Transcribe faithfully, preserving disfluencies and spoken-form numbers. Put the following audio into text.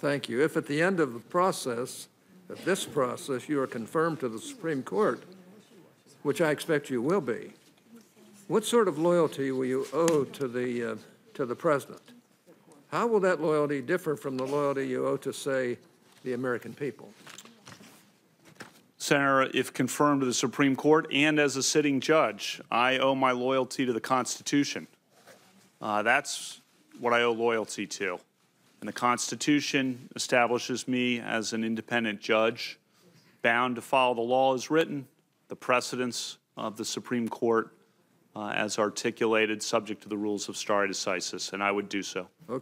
thank you. If at the end of the process, of this process, you are confirmed to the Supreme Court, which I expect you will be, what sort of loyalty will you owe to the, uh, to the president? How will that loyalty differ from the loyalty you owe to, say, the American people? Senator, if confirmed to the Supreme Court and as a sitting judge, I owe my loyalty to the Constitution. Uh, that's what I owe loyalty to. And the Constitution establishes me as an independent judge, bound to follow the law as written, the precedents of the Supreme Court uh, as articulated, subject to the rules of stare decisis, and I would do so.